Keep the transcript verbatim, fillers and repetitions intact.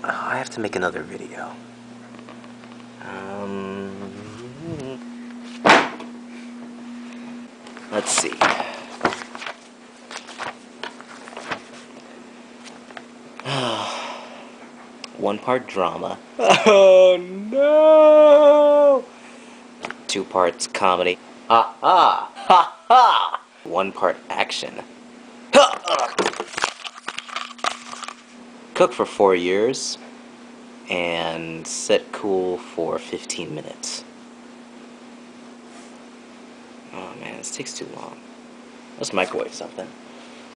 I have to make another video. Um, let's see. One part drama. Oh no! Two parts comedy. Ha ha! Ha ha! One part action. Ha, ha. Cook for four years and set cool for fifteen minutes. Oh man, this takes too long. Let's microwave something.